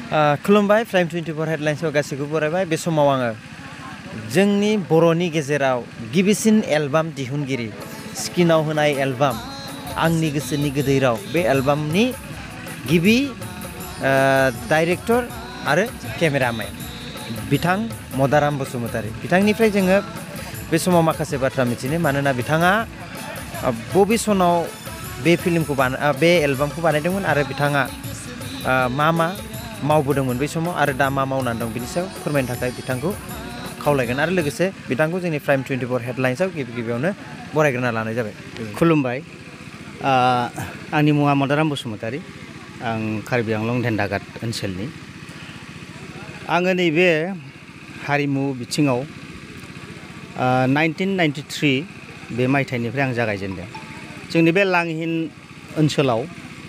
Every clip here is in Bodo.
खुलुमबाय प्राइम 24 हेडलाइन्सआव गासैखौबो बरायबाय बे समाव आङो जोंनि बर'नि गेजेराव गिबिसिन एलबाम दिहुनगिरि स्क्रिनाव होनाय एलबाम आंनि गोसोनि गोदै राव बे एलबामनि गिबि डाइरेक्टर आरो केमेरामेन बिथां मदाराम बसुमतारी बिथांनिफ्राय जोङो बे समाव माखासे बाथ्रा मिथिनो मानोना बिथाङा बबे सनाव बे फिल्मखौ बे एलबामखौ बानायदोंमोन आरो बिथाङा मा मावबोदोंमोन बै समाव आरो दा मा मावनानै दं बिनि सायाव फोरमायनो थाखाय बिथांखौ खावलायगोन आरो लोगोसे बिथांखौ जोंनि प्राइम 24 हेडलाइन्सआव गिबियावनो बरायग्रोना लानाय जाबाय। खुलुमबाय आंनि मुङा मदाराम बसुमतारी आं कार्बि आंलं धेन्दागाद ओनसोलनि आङो नैबे हारिमु बिथिङाव 1993 बे मायथाइनिफ्राय आं जागायजेनदों। जोंनि बे लांहिन ओनसोलाव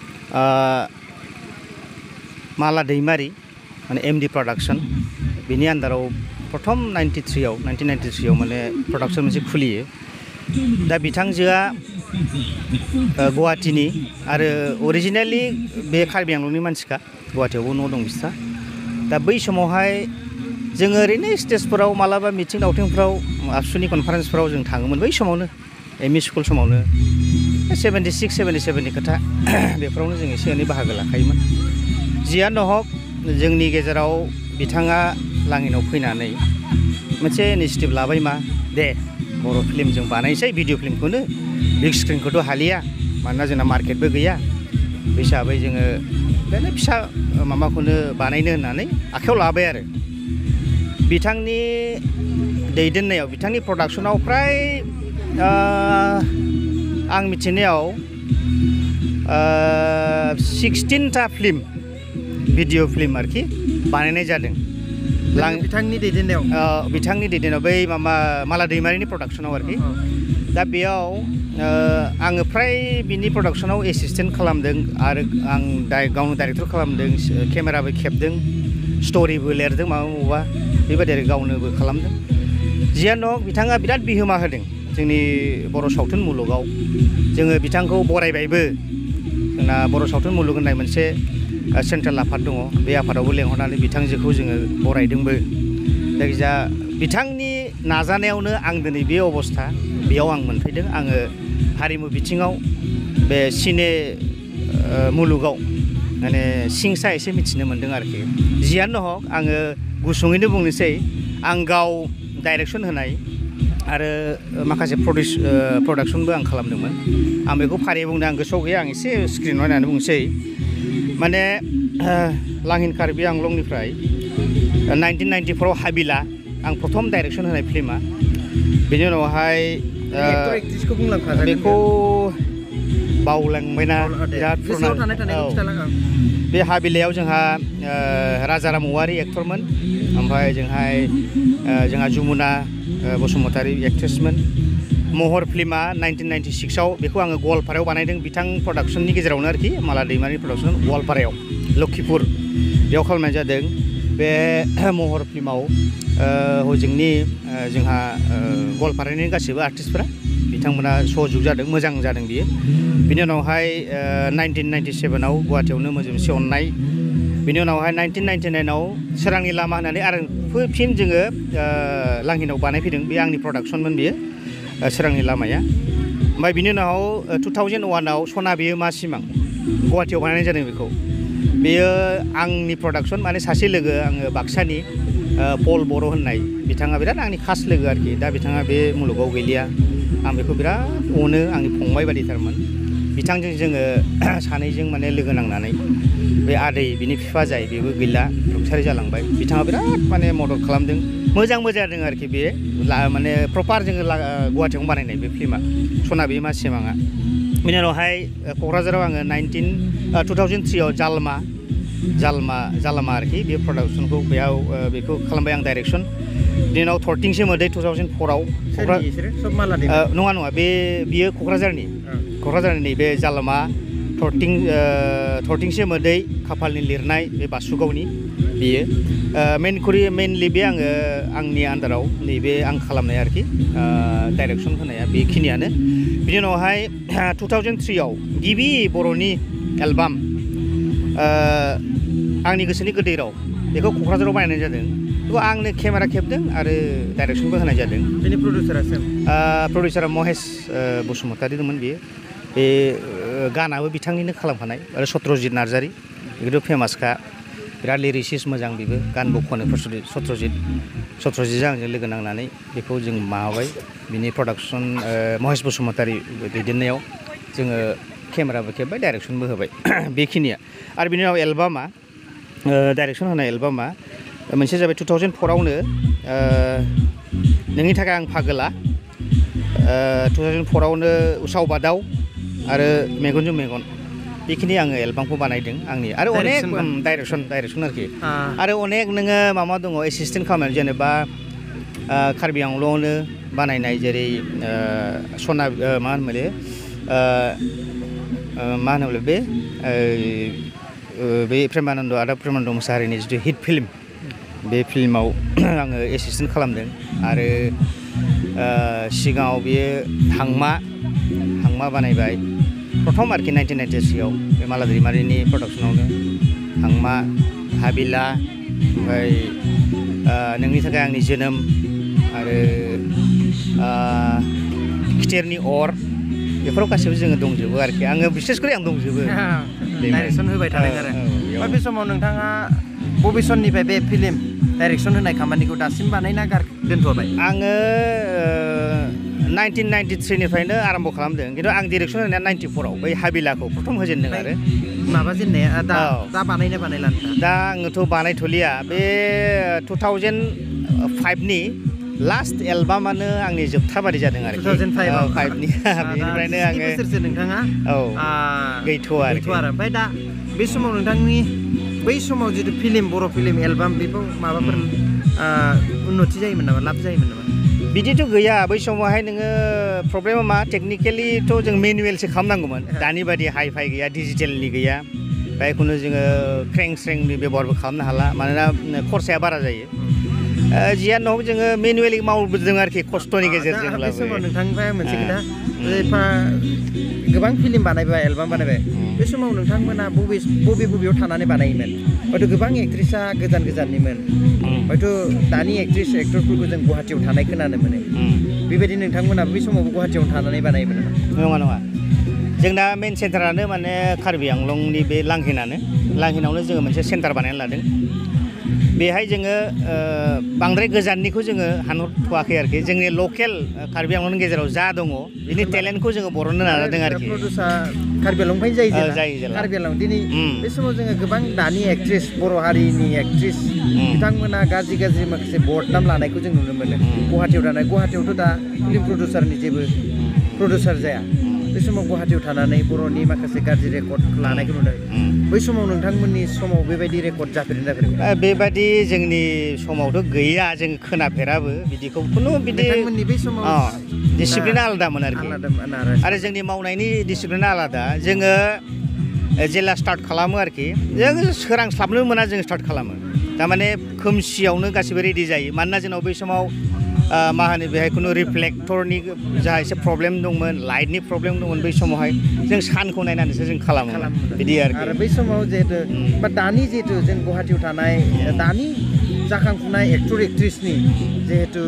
माला दैमारि माने एमडि प्रडाक्शन बिनि आन्दाराव प्रथम 1993 आव माने प्रडाक्शन मोनसे खुलियो। दा बिथांजोआ गुवाहाटीनि आरो अरिजिनेलि बे कार्बि आंलंनि मानसिखा गुवाहाटीयावबो न' दं बिस्रा। दा बै समावहाय जोङो ओरैनो स्टेजफोराव मालाबा मिथिं दावथिंफ्राव आबसुनि कनफारेन्सफोराव जों थाङोमोन बै समावनो एमइ स्कुल समावनो 76, 77नि खोथा बेफोरावनो जों एसे एनै बाहागो लाखायोमोन। जियानो हक जोंनि गेजेराव बिथाङा लांहिनाव फैनानै मोनसे इनिसिएटिभ लाबाय मा दे बर' फिल्म जों बानायसै भिडिअ फिल्मखौनो बिग स्क्रिनखौथ' हालिया मानोना जोंना मार्केटबो गैया बे हिसाबै जोङो बेनो फिसा माबाखौनो बानायनो होननानै आखायाव लाबाय आरो बिथांनि दैदेननायाव बिथांनि प्रडाक्शनाव फ्राय आं मिथिनायाव 16टा फिल्म भिडिअ फिल्म आरोखि बानायनाय जादों बिथांनि दैदेननायाव बै माला दैमारिनि प्रडाक्शनाव आरोखि। दा बेयाव आङो फ्राय बिनि प्रडाक्शनाव एसिस्टेन्ट खालामदों आरो आं गावनो डाइरेक्टर खालामदों केमेराबो खेबदों स्ट'रिबो लिरदों माबा बेबायदि आरो गावनोबो खालामदों। जियानो हक बिथाङा बिराद बिहोमा होदों जोंनि बर' सावथुन मुलुगाव। जोङो बिथांखौ बरायबायबो जोंना बर' सावथुन मुलुग होननाय मोनसे सेन्ट्रेल आफाद दङ बे आफादावबो लेंहरनानै बिथांजोखौ जोङो बरायदोंबो। जायखिजाया बिथांनि नाजानायावनो आं दिनै बे अबस्था बेयाव आं मोनफैदों। आङो हारिमु बिथिङाव बे सिने मुलुगाव माने सिंसा एसे मिथिनो मोन्दों आरोखि। जियानो हक आङो गुसुङैनो बुंनोसै आं गाव डाइरेक्सन होनाय आरो माखासे प्रडाक्शनबो आं खालामदोंमोन। आं बेखौ फारियै बुंदों आं गोसोआव गैया आं एसे स्क्रिनाव नायनानै बुंसै माने लांहिन कार्बि आंलंनिफ्राय 1994 हाबिला आं प्रथम डाइरेक्सन होनाय फिल्मा। बेनि उनावहाय बेखौ बावलांबायना बिराद बे हाबिलायाव जोंहा राजाराम औवारि एक्टरमोन ओमफ्राय जोंहा जमुना बसुमतारी एक्ट्रेसमोन। महर फिल्मा 1996 आव बेखौ आङो गवालपारायाव बानायदों बिथां प्रडाक्शननि गेजेरावनो आरोखि माला दैमारि प्रडाक्शन गवालपारायाव लखिपुर बेयाव खालामनाय जादों। बे महर फिल्माव हजोंनि जोंहा गवालपारानि गासैबो आर्टिस्टफोरा बिथांमोना सहजुग जादों मोजां जादों बियो। बिनि उनावहाय 1997 आव गुवाहाटीयावनो मोनसे अननाय। बिनि उनावहाय 1999 आव सोरांनि लामा होननानै आरो फिन जोङो लांहिनाव बानायफैदों बे आंनि प्रडाक्शनमोन बियो सोरांनि लामाया। ओमफ्राय बिनि उनाव 2001 आव सना बेयो मा सिमां गुवाहाटीयाव बानायनाय जादों बेखौ। बेयो आंनि प्रडाक्शन माने सासे लोगो आङो बाक्सानि पल बर' होननाय बिथाङा बिराद आंनि खास लोगो आरोखि। दा बिथाङा बे मुलुगाव गैलिया आं बेखौ बिराद अनो आंनि फंबाय बादिथारमोन। बिथांजों जोङो सानैजों माने लोगो नांनानै बे आदै बिनि बिफा जाय बेबो गैला रुंसारि जालांबाय बिथाङा बिराद माने मदद खालामदों मोजांबो जादों आरोखि। बे माने प्रपार जोङो गुवाहाटीयावनो बानायनाय बे फिल्मा सना बे मा सिमाङा। बिनि उनावहाय क'क्राझाराव आङो 2003 आव जालामा आरोखि बे प्रडाक्शनखौ बेयाव बेखौ खालामबाय आं डाइरेक्सन। बिनि उनाव थरथिंसे मोदै 2004 आव नङा बियो क'क्राझारनि नैबे जालामा थरथिंसे मोदै खाफालनि लिरनाय बे बासुगावनि बियो मेनलि बे आंनि आन्दाराव नैबे आं खालामनाय आरोखि डाइरेक्सन होनाया बेखिनियानो। बिनि उनावहाय 2003 आव गिबि बर'नि एलबाम आंनि गोसोनि गोदै राव बेखौ क'क्राझाराव बानायनाय जादों बेखौ आंनो केमेरा खेबदों आरो डाइरेक्सनबो होनाय जादों बेनि प्रडिउसारा महेश बसुमतारी दंमोन बियो बे गानाबो बिथांनिनो खालामखानाय आरो सत्रजित नार्जारी बेखौथ' फेमासखा बिराद लिरिसिस्ट मोजां बेबो गानबो खनो सत्रजितजों आंजों लोगो नांनानै बेखौ जों माबाबाय बिनि प्रडाक्सन महेश बसुमतारी दैदेननायाव जोङो केमेराबो खेबबाय डाइरेक्सनबो होबाय बेखिनिया आरो बिनि उनाव एलबामा डाइरेक्सन होनाय एलबामा मोनसे जाबाय 2004आवनो नोंनि थाखाय आं पागोला 2004आवनो उसाव बादाव आरो मेगनजों मेगन बेखिनि आङो एलबामखौ बानायदों आंनि आरो अनेक डाइरेक्सन आरोखि आरो अनेक नोङो माबा दङ एसिसटेन्ट खालामनाय जेनेबा कार्बि आंलंआवनो बानायनाय जेरै सना मा होनोमोन मा होनोमोन बे प्रेमानन्द आदा प्रेमानन्द मोसाहारिनि जिथु हिट फिल्म बे फिल्माव आङो एसिसटेन्ट खालामदों आरो सिगाङाव बेयो हांमा बानायबाय प्रथम आरोखि 1993आव बे माला दैमारिनि प्रडाक्सनावनो हांमा हाबिला ओमफ्राय नोंनि थाखाय आंनि जोनोम आरो खिथेरनि अर बेफोराव गासैबो जोङो दंजोबो आरोखि आङो बिसेसकरि आं दंजोबो डाइरेक्सन होबाय थादों आरो बे समाव नोंथाङा बबे समनिफ्राय बे फिल्म डाइरेक्सन होनाय खामानिखौ दासिम बानायना दोनथ'बाय आङो 1993निफ्रायनो आरम्भ खालामदों खिन्थु आं डिरेक्सन होनाया 94आव बै हाबिलाखौ प्रथम होजेनदों आरो माबा जेननाया दा बानायला दा आङोथ' बानायथ'लिया बे 2005नि लास्ट एलबामानो आंनि जोबथा बादि जादों आरो 2005नि बेनिफ्रायनो आङो नोंथाङा गैथ'आ आरो ओमफ्राय दा बे समाव नोंथांनि बै समाव जिथु फिल्म बर' फिल्म एलबाम बेखौ माबाफोर उन्नति जायोमोन नामा लाब जायोमोन नामा बिदिथ' गैया बै समावहाय नोङो प्रब्लेमा मा टेकनिकेलिथ' जों मेनुवेलसो खालामनांगौमोन दानि बादि हाइ फाइ गैया डिजिटेलनि गैया ओमफ्राय खुनु जोङो ख्रें स्रेंनि बेब'हारबो खालामनो हाला मानोना खरसाया बारा जायो जियानो हक जोङो मेनुवेलि मावबोदों आरोखि खस्थ'नि गेजेरजों बे समाव नोंथांनिफ्राय मोनसे खोथा गोबां फिल्म बानायबाय एलबाम बानायबाय बे समाव नोंथांमोना बबेयाव थानानै बानायोमोन हयथ' गोबां एक्ट्रिसा गोजाननिमोन हयथ' दानि एक्टरफोरखौ जों गुवाहाटियाव थानाय खोनानो मोनो बेबायदि नोंथांमोना बै समावबो गुवाहाटियाव थानानै बानायोमोन नङा जोंना मेन सेन्टारानो माने कार्बि आंलंनि बे लांहिनावनो जोङो मोनसे सेन्टार बानायना लादों बेहाय जोङो बांद्राय गोजाननिखौ जोङो हानहरथ'वाखै आरोखि जोंनि लकेल कार्बि आंलंनि गेजेराव जा दङ बिनि टेलेन्टखौ जोङो बरननो नाजादों आरोखि कार्बि आंलंनिफ्रायनो जायो कार्बि आंलं दिनै बे समाव जोङो गोबां दानि एक्ट्रिस बर' हारिनि एक्ट्रिस बिथांमोना गाज्रि माखासे बदनाम लानायखौ जों नुनो मोनो गुवाहाटियावथ' दा फिल्म प्रडिउसारनि जेबो प्रडिउसार जाया बे समाव गुवाहाटियाव थानानै बर'नि माखासे गाज्रि रेकर्ड लानायखौ नुदों बै समाव नोंथांमोननि समाव बेबायदि रेकर्ड जाफेराखै बेबायदि जोंनि समावथ' गैया जों खोनाफेराबो बिदिखौ खुनु बिदि बै समाव डिसिप्लिना आलादामोन आरोखि आरो जोंनि मावनायनि डिसिप्लिना आलादा जोङो जेला स्टार्ट खालामो आरोखि जों सोरांस्लाबनो मोना जों स्टार्ट खालामो थारमाने खोमसियावनो गासिबो रेडि जायो मानोना जोंनाव बै समाव मा होनो बेहाय खुनु रिफ्लेक्टरनि जा एसे प्रब्लेम दंमोन लाइटनि प्रब्लेम दंमोन बै समावहाय जों सानखौ नायनानैसो जों खालामो बिदि आरो बै समाव जिहेतु बा दानि जिहेतु जों गुवाहाटियाव थानाय दानि जाखांफुनाय एक्टर एक्ट्रिसनि जिहेतु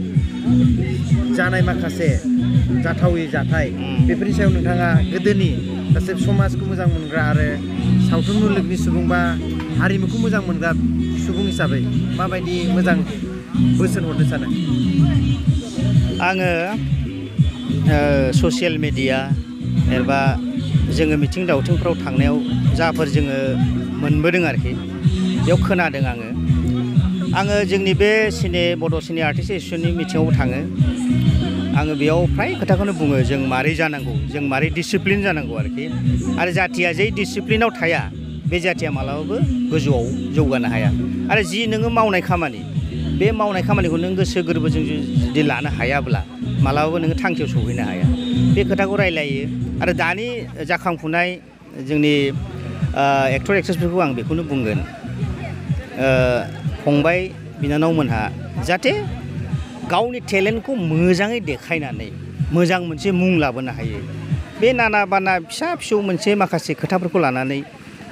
जानाय माखासे जाथावै जाथाय बेफोरनि सायाव नोंथाङा गोदोनि गासै समाजखौ मोजां मोनग्रा आरो सावथुन मुलुगनि सुबुं बा हारिमुखौ मोजां मोनग्रा सुबुं हिसाबै माबायदि मोजां बोसोन हरनो सानो आङो ससियेल मिडिया एबा जोङो मिथिं दावथिंफ्राव थांनायाव जाफोर जोङो मोनबोदों आरोखि बेयाव खोनादों आङो जोंनि बे बड' सिने आर्टिस्ट एस'सियेसननि मिथिङावबो थाङो आङो बेयाव फ्राय खोथाखौनो बुङो जों मारै जानांगौ जों मारै डिसिप्लिन जानांगौ आरोखि आरो जाथिया जै डिसिप्लिनाव थाया बे जाथिया मालाबाबो गोजौआव जौगानो हाया आरो जि नोङो मावनाय खामानि बे मावनाय खामानिखौ नों गोसो गोरबोजों जुदि लानो हायाब्ला मालाबाबो नोङो थांखियाव सौहैनो हाया बे खोथाखौ रायलायो आरो दानि जाखांफुनाय जोंनि एक्टर एक्ट्रेसफोरखौ आं बेखौनो बुंगोन फंबाय बिनानावमोनहा जाहाथे गावनि टेलेन्टखौ मोजाङै देखायनानै मोजां मोनसे मुं लाबोनो हायो बे नाना बाना फिसा फिसौ मोनसे माखासे खोथाफोरखौ लानानै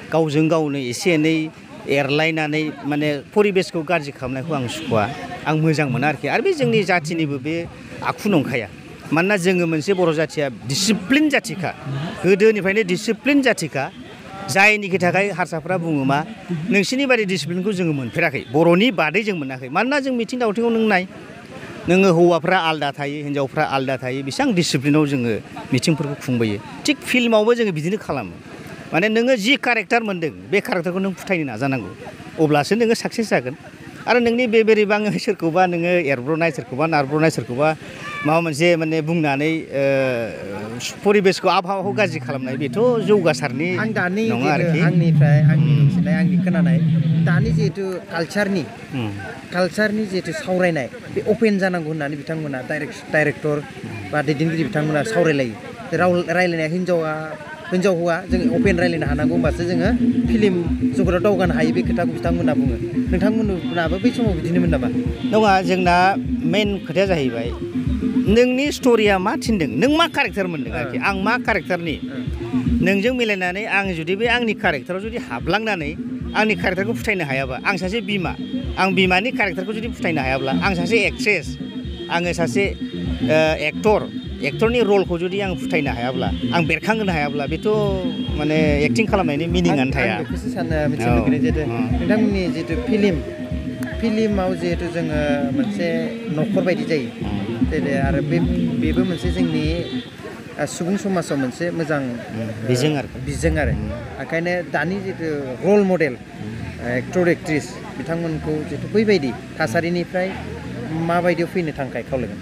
गावजों गावनो एसे एनै एरलायनानै माने परिबेसखौ गाज्रि खालामनायखौ आं सुखुवा आं मोजां मोना आरोखि आरो बे जोंनि जाथिनिबो बे आखु नंखाया मानोना जोङो मोनसे बर' जाथिया डिसिप्लिन जाथिखा गोदोनिफ्रायनो डिसिप्लिन जाथिखा जायनिखि थाखाय हारसाफ्रा बुङो मा नोंसिनि बादि डिसिप्लिनखौ जोङो मोनफेराखै बर'नि बादै जों मोनाखै मानोना जों मिथिं दावथिङाव नों नाय नोङो हौवाफ्रा आलदा थायो हिन्जावफ्रा आलदा थायो बेसेबां डिसिप्लिनाव जोङो मिथिंफोरखौ खुंबोयो थिग फिल्मावबो जोङो बिदिनो खालामो माने नोङो जि कारेक्टार मोनदों बे कारेक्टारखौ नों फोथायनो नाजानांगौ अब्लासो नोङो साक्सेस जागोन आरो नोंनि बे बोरैबा सोरखौबा नोङो एरब्र'नाय सोरखौबा नारब्र'नाय सोरखौबा माबा मोनसे माने बुंनानै परिबेसखौ आबहावाखौ गाज्रि खालामनाय बेथ' जौगासारनि नङा आरोखि आंनिफ्राय आंनि मिथिनाय आंनि खोनानाय दानि जिहेतु कालचारनि जिहेतु सावरायनाय बे अपेन जानांगौ होननानै बिथांमोना डाइरेक्टर बा दैदेनगिरि बिथांमोना सावरायलायो रायलायनाया हिन्जाव हौवा जों अपेन रायलायनो हानांगौ होमबासो जोङो फिल्म जगताव दावगानो हायो बे खोथाखौ बिथांमोना बुङो नोंथांमोनाबो बै समाव बिदिनोमोन नामा नङा जोंना मेन खोथाया जाहैबाय नोंनि स्ट'रिया मा थिनदों नों मा कारेक्टार मोनदों आरोखि आं मा कारेक्टारनि नोंजों मिलायनानै आं जुदि बे आंनि कारेक्टाराव जुदि हाबलांनानै आंनि कारेक्टारखौ फोथायनो हायाबा आं सासे बिमा आं बिमानि कारेक्टारखौ जुदि फोथायनो हायाब्ला आं सासे एक्ट्रेस आङो सासे एक्टरनि रलखौ जुदि आं फोथायनो हायाब्ला आं बेरखांहोनो हायाब्ला बेथ' माने एक्टिं खालामनायनि मिनिङानो थाया आं बेखौसो सानो मिथिनो लुगैदों जिहेतु नोंथांमोननि जिहेतु फिल्माव जिहेतु जोङो मोनसे न'खर बायदि जायो जेरै आरो बेबो मोनसे जोंनि सुबुं समाजाव मोनसे मोजां बिजों आरो ओंखायनो दानि जितु रल मडेल एक्टर एक्ट्रिस बिथांमोनखौ जितु बैबायदि थासारिनिफ्राय माबायदियाव फैनो थाखाय खावलायगोन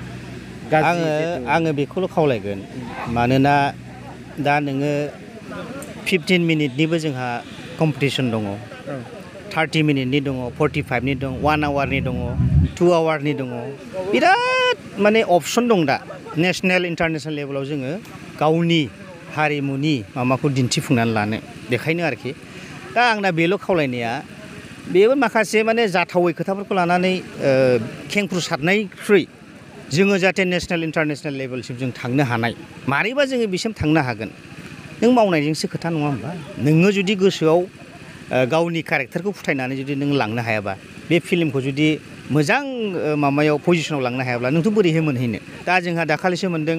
आङो बेखौल' खावलायगोन मानोना दा नोङो 15 मिनिटनिबो जोंहा कम्पिटिसन दङ 30 मिनिटनि दङ 45नि दं 1 आवारनि दङ 2 आवारनि दङ बिराद माने अपसन दं दा नेसनेल इन्टारनेसनेल लेभेलाव जोङो गावनि हारिमुनि माबाखौ दिन्थिफुंनानै लानो बेखायनो आरोखि दा आंना बेल' खावलायनाया बेबो माखासे माने जाथावै खोथाफोरखौ लानानै खेंख्रुसारनायख्रुइ जोङो जाहाथे नेसनेल इन्टारनेसनेल लेभेलसिम जों थांनो हानाय मारैबा जोङो बिसिम थांनो हागोन नों मावनायजोंसो खोथा नङा होमबा नोङो जुदि गोसोआव गावनि कारेक्टारखौ फोथायनानै जुदि नों लांनो हायाबा बे फिल्मखौ जुदि मोजां माबायाव पजिसनाव लांनो हायाब्ला नोंथ' बोरैहाय मोनहैनो दा जोंहा दाखालिसो मोनदों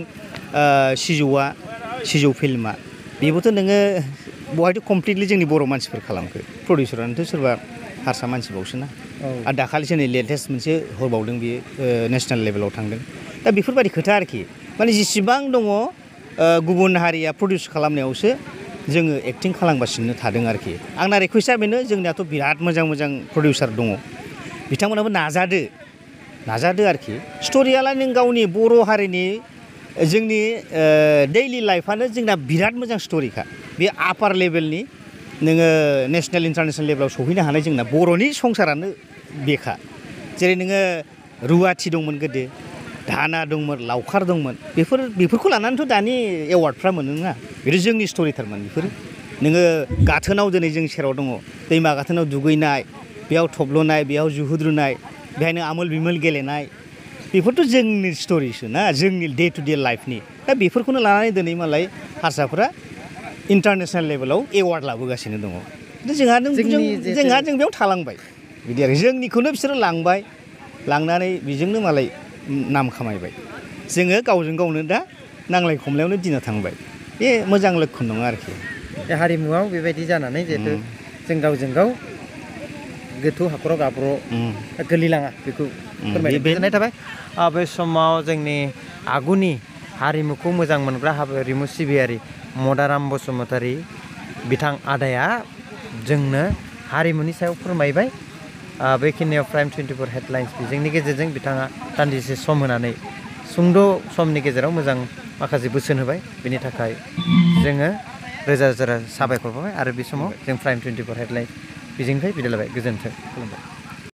सिजौ फिल्मा बेबोथ' नोङो बहायथ' कमप्लिटलि जोंनि बर' मानसिफोर खालामखो प्रडिउसारानोथ' सोरबा हारसा मानसिबावसो ना आरो दाखालिसो नै लेटेस्ट मोनसे हरबावदों बियो नेसनेल लेभेलाव थांदों दा बेफोरबायदि खोथा आरोखि माने जेसेबां दङ गुबुन हारिया प्रडिउस खालामनायावसो जोङो एक्टिं खालामगासिनो थादों आरोखि आंना रिकुवेस्टआ बेनो जोंनियाथ' बिराद मोजां प्रडिउसार दङ बिथांमोनाबो नाजादो आरोखि स्ट'रियालाय नों गावनि बर' हारिनि जोंनि दैलि लाइफआनो जोंना बिराद मोजां स्ट'रिखा बे आपार लेभेलनि नोङो नेसनेल इन्टारनेसनेल लेभेलाव सौहैनो हानाय जोंना बर'नि संसारानो बेखा जेरै नोङो रुवाथि दंमोन गोदो दाना दंमोन लावखार दंमोन बेफोरखौ लानानैथ' दानि एवार्डफ्रा मोनो नङा बेथ' जोंनि स्ट'रिथारमोन बेफोरो नोङो गाथोनाव दिनै जों सेराव दङ दैमा गाथोनाव दुगैनाय बेयाव थब्ल'नाय बेयाव जुहुद्रुनाय बेहायनो आमोल बिमोल गेलेनाय बेफोरथ' जोंनि स्ट'रिसो ना जोंनि डे टु डे लाइफनि दा बेफोरखौनो लानानै दिनै मालाय हारसाफोरा इन्टारनेसनेल लेभेलाव एवार्ड लाबोगासिनो दङ जोंहा जों बेयाव थालांबाय बिदि आरो जोंनिखौनो बिसोरो लांनानै बेजोंनो मालाय नाम खामायबाय जोङो गावजों गावनो दा नांलाय खमलायावनो दिना थांबाय बे मोजां लक्षन नङा आरोखि हारिमुआव बेबायदि जानानै जिहेतु जों गावजों गाव गोथौ हाखराव गोलैलाङा बेखौ फोरमायनाय थाबाय बे समाव जोंनि आगुनि हारिमुखौ मोजां मोनग्रा हारिमु सिबियारि मदाराम बसुमतारी बिथां आदाया जोंनो हारिमुनि सायाव फोरमायबाय बेखिनियाव प्राइम 24 हेडलाइन्स बिजोंनि गेजेरजों बिथाङा दान्दिसे सम होनानै सुंद' समनि गेजेराव मोजां माखासे बोसोन होबाय बेनि थाखाय जोङो रोजा रोजा साबायखर बावबाय आरो बे समाव जों प्राइम 24 हेडलाइन्स बिजोंनिफ्राय बिदाय लाबाय गोजोन्थों खुलुमबाय।